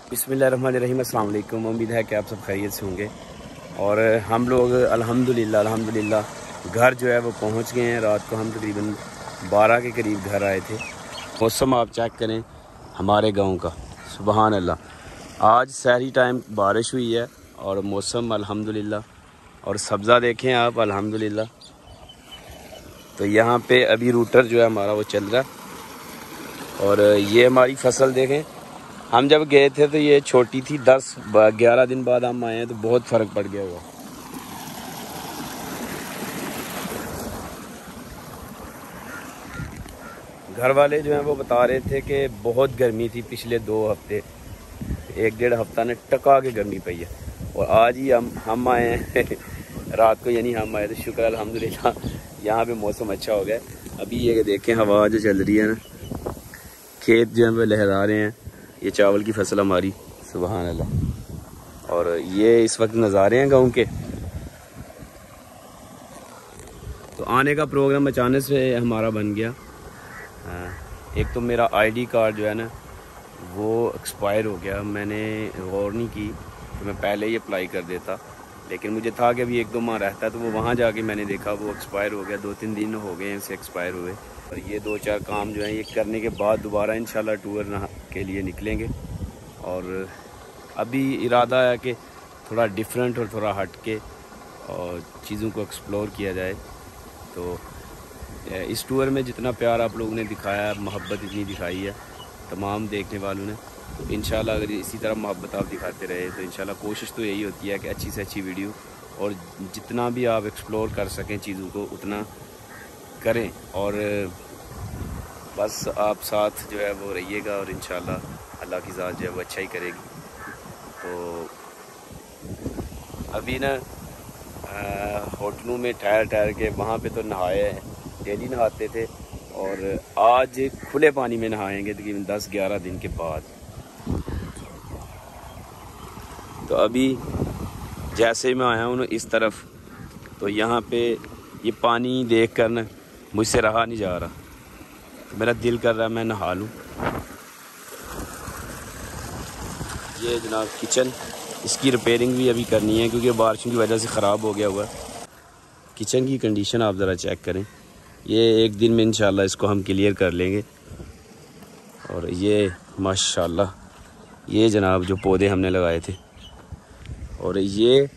बिस्मिल्लाहिर्रहमानिर्रहीम। अस्सलाम वालेकुम। उम्मीद है कि आप सब खैरियत से होंगे। और हम लोग अल्हम्दुलिल्लाह घर जो है वो पहुंच गए हैं। रात को हम तकरीबन 12 के करीब घर आए थे। मौसम आप चेक करें हमारे गांव का, सुबहान अल्लाह। आज सहरी टाइम बारिश हुई है और मौसम अल्हम्दुलिल्लाह, और सब्ज़ा देखें आप अल्हम्दुलिल्लाह। तो यहाँ पे अभी रूटर जो है हमारा वो चल रहा है। और ये हमारी फसल देखें, हम जब गए थे तो ये छोटी थी। 10-11 दिन बाद हम आए हैं तो बहुत फ़र्क पड़ गया हुआ। घर वाले जो हैं वो बता रहे थे कि बहुत गर्मी थी पिछले 2 हफ्ते, 1-1.5 हफ्ता ने टका के गर्मी पई है। और आज ही हम आए हैं रात को, यानी हम आए तो शुक्र अल्हम्दुलिल्लाह यहाँ पे मौसम अच्छा हो गया। अभी ये देखें हवा जो चल रही है ना, खेत जो है वो लहरा रहे हैं। ये चावल की फसल हमारी, सुभान अल्लाह। और ये इस वक्त नज़ारे हैं गाँव के। तो आने का प्रोग्राम अचानक से हमारा बन गया। एक तो मेरा आईडी कार्ड जो है ना वो एक्सपायर हो गया। मैंने गौर नहीं की तो मैं पहले ही अप्लाई कर देता, लेकिन मुझे था कि अभी 1-2 माह रहता है। तो वो वहाँ जाके मैंने देखा वो एक्सपायर हो गया। 2-3 दिन हो गए हैं इसे एक्सपायर हुए। और ये 2-4 काम जो हैं ये करने के बाद दोबारा इंशाल्लाह टूर के लिए निकलेंगे। और अभी इरादा है कि थोड़ा डिफरेंट और थोड़ा हट के और चीज़ों को एक्सप्लोर किया जाए। तो इस टूर में जितना प्यार आप लोगों ने दिखाया, मोहब्बत इतनी दिखाई है तमाम देखने वालों ने, तो इंशाल्लाह अगर इसी तरह मोहब्बत आप दिखाते रहे तो इंशाल्लाह कोशिश तो यही होती है कि अच्छी से अच्छी वीडियो और जितना भी आप एक्सप्लोर कर सकें चीज़ों को उतना करें। और बस आप साथ जो है वो रहिएगा और इंशाल्लाह अल्लाह की ज़ात जो है वो अच्छा ही करेगी। तो अभी ना होटलों में ठहर के वहाँ पे तो नहाए, डेली नहाते थे, और आज खुले पानी में नहाएंगे तकरीबन 10-11 दिन के बाद। तो अभी जैसे मैं आया हूँ इस तरफ, तो यहाँ पे ये पानी देख कर ना मुझसे रहा नहीं जा रहा। तो मेरा दिल कर रहा है मैं नहा लूँ। ये जनाब किचन, इसकी रिपेयरिंग भी अभी करनी है क्योंकि बारिशों की वजह से ख़राब हो गया हुआ है। किचन की कंडीशन आप ज़रा चेक करें। ये एक दिन में इंशाल्लाह इसको हम क्लियर कर लेंगे। और ये माशाल्लाह ये जनाब जो पौधे हमने लगाए थे, और ये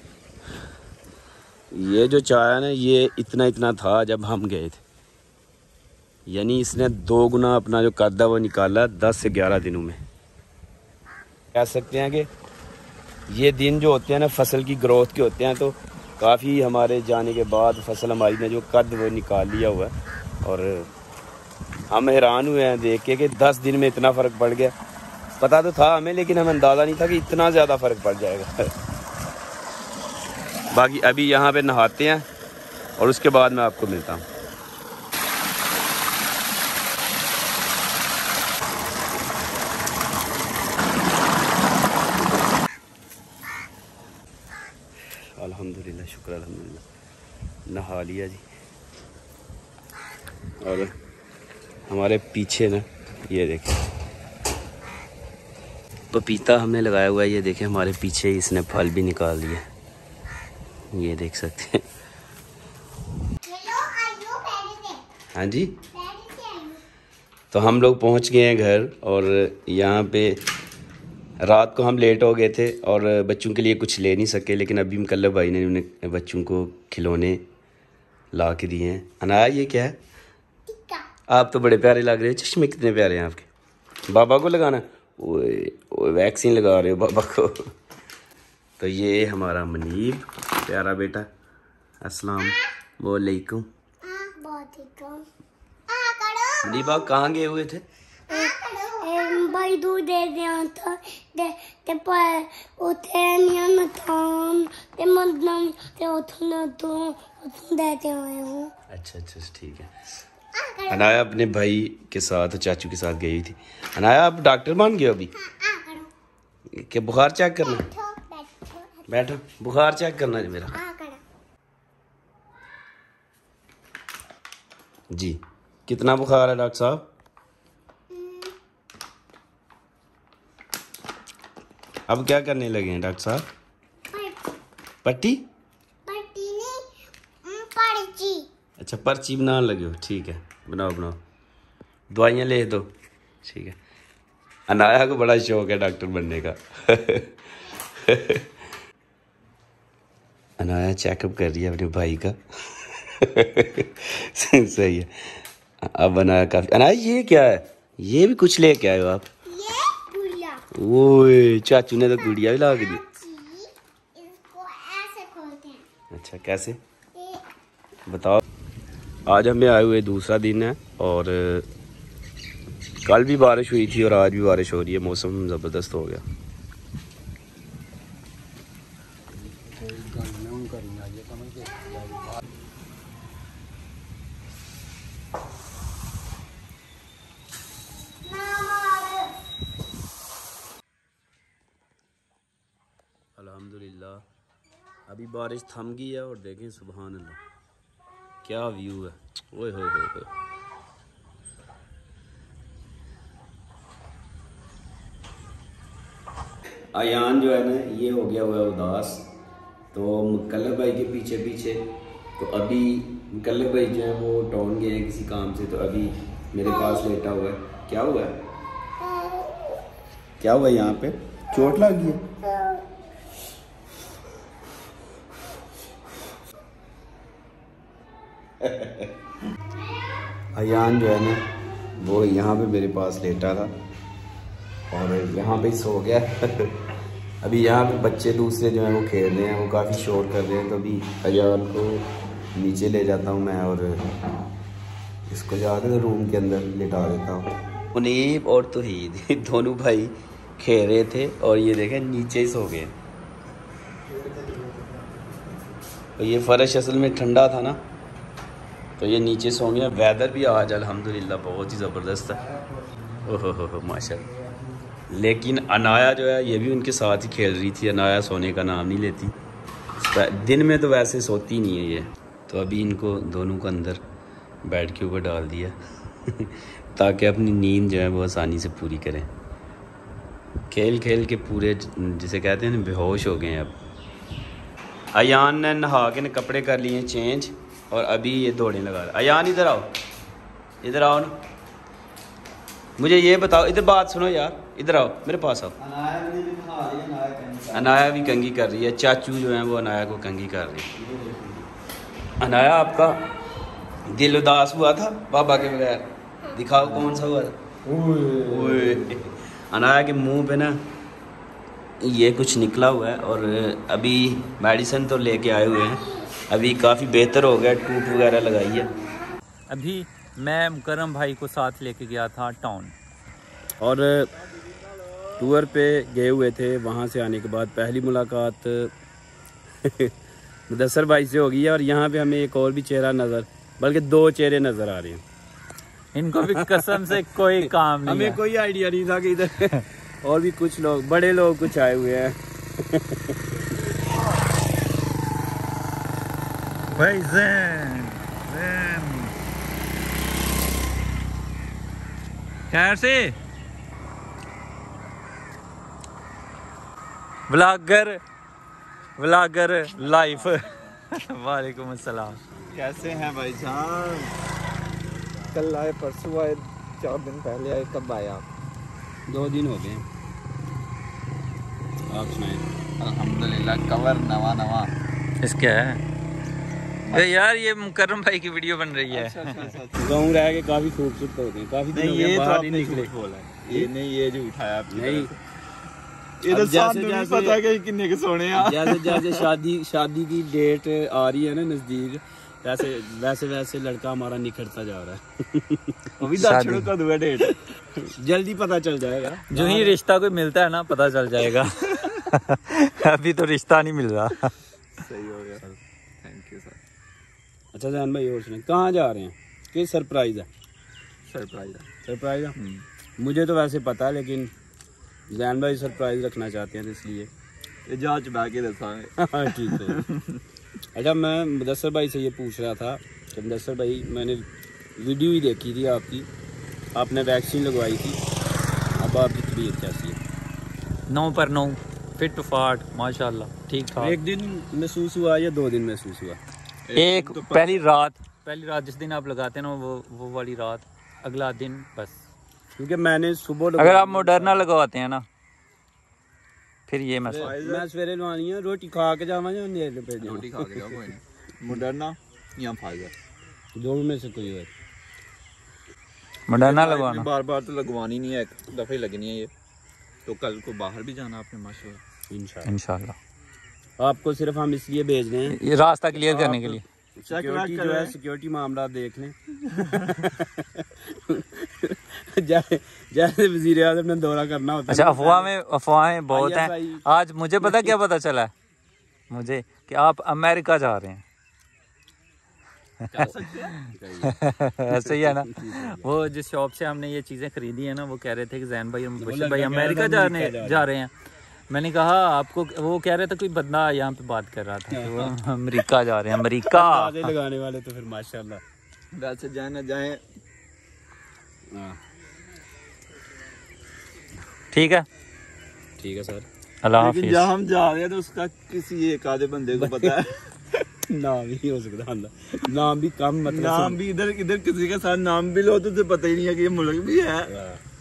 जो चाय है ना ये इतना था जब हम गए थे, यानी इसने 2 गुना अपना जो कद है वो निकाला 10 से 11 दिनों में। कह सकते हैं कि ये दिन जो होते हैं ना फसल की ग्रोथ के होते हैं। तो काफ़ी हमारे जाने के बाद फसल हमारी ने जो कद वो निकाल लिया हुआ है। और हम हैरान हुए हैं देख के कि 10 दिन में इतना फ़र्क पड़ गया। पता तो था हमें, लेकिन हमें अंदाज़ा नहीं था कि इतना ज़्यादा फ़र्क पड़ जाएगा। बाकी अभी यहाँ पे नहाते हैं और उसके बाद मैं आपको मिलता हूँ। अल्हम्दुलिल्लाह, शुक्र अल्हम्दुलिल्लाह, नहा लिया जी। और हमारे पीछे ना ये देखें पपीता हमने लगाया हुआ है। ये देखें हमारे पीछे इसने फल भी निकाल दिया, ये देख सकते हैं। हाँ जी, तो हम लोग पहुंच गए हैं घर। और यहाँ पे रात को हम लेट हो गए थे और बच्चों के लिए कुछ ले नहीं सके, लेकिन अभी मुकल्लब भाई ने उन्हें बच्चों को खिलौने ला के दिए हैं। अनाया ये क्या है? आप तो बड़े प्यारे लग रहे हैं। चश्मे कितने प्यारे हैं आपके। बाबा को लगाना, ओए वैक्सीन लगा रहे हो बाबा को। तो ये हमारा मनीब प्यारा बेटा, अस्सलाम वालेकुम। मनीब आप कहाँ गए हुए थे? भाई दूध दे दिया था ते पर उठे नहीं ना था ते मतलब ते उठने तो देते आए हूँ। अच्छा ठीक है। अनाया अपने भाई के साथ चाचू के साथ गई थी। अनाया आप डॉक्टर मान गए अभी? क्या बुखार चेक करना? बैठो, बुखार चेक करना है मेरा जी। कितना बुखार है डॉक्टर साहब? अब क्या करने लगे हैं डॉक्टर साहब? पट्टी? पट्टी नहीं, पर्ची। अच्छा, पर्ची बनाने लगे हो, ठीक है, बनाओ बनाओ। दवाइयाँ ले दो, ठीक है। अनाया को बड़ा शौक है डॉक्टर बनने का। अनाया चेकअप कर रही है अपने भाई का। सही है। अब अनाया काफी। अनाया ये क्या है? ये भी कुछ लेके आए हो आप? ये गुड़िया। ओए चाचू ने तो गुड़िया भी ला के दी। इसको ऐसे खोलते हैं। अच्छा, कैसे बताओ। आज हमें आए हुए दूसरा दिन है और कल भी बारिश हुई थी और आज भी बारिश हो रही है। मौसम ज़बरदस्त हो गया। अल्हम्दुलिल्लाह अभी बारिश थम गई है और देखें सुभान अल्लाह क्या व्यू है। ओए होए होए। अयान जो है ना ये हो गया हुआ है उदास, तो मुकल्लब भाई के पीछे पीछे। तो अभी मुकल्लब भाई जो है वो टाउन गए हैं किसी काम से, तो अभी मेरे पास लेटा हुआ है। क्या हुआ है? क्या हुआ है? यहाँ पे चोट लग गई है? अयान जो है ना वो यहाँ पे मेरे पास लेटा था और यहाँ पे सो गया। अभी यहाँ पे बच्चे दूसरे जो हैं वो खेल रहे हैं, वो काफ़ी शोर कर रहे हैं। तो अभी अयान को नीचे ले जाता हूँ मैं और इसको जाकर रूम के अंदर लिटा देता हूँ। मुनीब और तौहीद दोनों भाई खेल रहे थे और ये देखें नीचे ही सो गए। तो ये फर्श असल में ठंडा था ना, तो ये नीचे सो गया। वेदर भी आज अल्हम्दुलिल्लाह बहुत ही ज़बरदस्त है। ओहो हो माशाल्लाह। लेकिन अनाया जो है ये भी उनके साथ ही खेल रही थी। अनाया सोने का नाम नहीं लेती, दिन में तो वैसे सोती नहीं है ये। तो अभी इनको दोनों को अंदर बेड के ऊपर डाल दिया ताकि अपनी नींद जो है वो आसानी से पूरी करें। खेल खेल के पूरे जिसे कहते हैं ना बेहोश हो गए हैं। अब अयान ने नहा के कपड़े कर लिए चेंज और अभी ये दौड़ने लगा। अयान इधर आओ, इधर आओ ना, मुझे ये बताओ, इधर बात सुनो यार, इधर आओ मेरे पास आओ। अनाया भी कंघी कर रही है। चाचू जो है वो अनाया को कंघी कर रही है। अनाया आपका दिल उदास हुआ था बाबा के बगैर? दिखाओ कौन सा हुआ था। ओए अनाया के मुंह पे ना ये कुछ निकला हुआ है और अभी मेडिसिन तो लेके आए हुए हैं। अभी काफ़ी बेहतर हो गया, टूट वगैरह लगाई है। अभी मैं मुकर्रम भाई को साथ लेके गया था टाउन और टूर पे गए हुए थे। वहाँ से आने के बाद पहली मुलाकात मुदस्सर भाई से हो गई है और यहाँ पे हमें एक और भी चेहरा नज़र, बल्कि दो चेहरे नज़र आ रहे हैं। इनको भी कसम से कोई काम नहीं हमें कोई आइडिया नहीं था कि इधर और भी कुछ लोग, बड़े लोग कुछ आए हुए हैं। भाई ज़ैन खैर से व्लॉगर लाइफ। वालेकुम अस्सलाम। कैसे हैं भाई साहब? कल आए, परसों आए, 4 दिन पहले आए, कब आए आप? 2 दिन हो गए। आप सुनाएं। अल्हम्दुलिल्लाह कवर नवा इसके है यार, ये मुकर्रम भाई की वीडियो बन रही है। गाँव रह के काफ़ी खूबसूरत हो गए, काफ़ी दिन हो गए बाहर नहीं निकले। ये नहीं, ये जो उठाया आपने नहीं, ये तो जैसे पता है कि किन्ने के सोने हैं। जैसे जैसे शादी की डेट आ रही है ना नज़दीक, वैसे वैसे लड़का हमारा निखरता जा रहा है। अभी दक्षिण का दुआ डेट जल्दी पता चल जाएगा। जो ही रिश्ता कोई मिलता है ना पता चल जाएगा। अभी तो रिश्ता नहीं मिल रहा। सही हो गया, थैंक यू सर। अच्छा जैन भाई और सुने, कहाँ जा रहे हैं? कि सरप्राइज है? सरप्राइज है। मुझे तो वैसे पता है, लेकिन जैन भाई सरप्राइज रखना चाहते हैं, तो इसलिए ये जांच बाकी दसाएंगे। हाँ ठीक है। अच्छा मैं मुदस्सर भाई से ये पूछ रहा था कि मुदस्सर भाई, मैंने वीडियो ही देखी थी आपकी, आपने वैक्सीन लगवाई थी, अब आपकी तबीयत कैसी है? 9 पर 9 फिट फाट माशाल्लाह ठीक ठाक। एक दिन महसूस हुआ या 2 दिन महसूस हुआ? एक पहली रात जिस दिन आप लगाते हैं ना वो वाली रात, अगला दिन बस। क्योंकि मैंने सुबह अगर आप मॉडर्ना लगवाते हैं ना फिर ये मैं सवेरे लवानी है, रोटी खा के जावा या नेल पे जावा? रोटी खा के जाओ, कोई नहीं। मॉडर्ना या फाइजर, दोनों में से कोई और। मॉडर्ना लगवाना। बार बार तो लगवानी नहीं है, एक दफे लगनी है ये। तो कल को बाहर भी जाना आपने माशाल्लाह। इंशाल्लाह। आपको सिर्फ हम इसलिए भेज रहे हैं ये रास्ता क्लियर करने के लिए। सिक्योरिटी जो है, सिक्योरिटी मामला देख लें। जैसे वजीर आज़म ने दौरा करना होता है। अच्छा, अफवाहें बहुत हैं। आज मुझे क्या पता चला है मुझे कि आप अमेरिका जा रहे हैं। ऐसे ही है ना। वो जिस शॉप से हमने ये चीजें खरीदी है ना, वो कह रहे थे कि जैन भाई और मुबशिर भाई अमेरिका जा रहे हैं। मैंने कहा आपको, वो कह रहे थे कोई बंदा यहाँ पे बात कर रहा था कि वो अमेरिका जा रहे हैं। अमेरिका लगाने वाले तो फिर माशाल्लाह वैसे जाए ना जाए। ठीक है सर। अल्लाह हाफिज़। जहाँ हम जा रहे हैं तो उसका किसी एक आधे बंदे को पता है। नाम ही हो सकता है, नाम भी कम, मतलब नाम भी इधर किसी के साथ नाम भी लो तो पता ही नहीं है कि ये मुल्क भी है।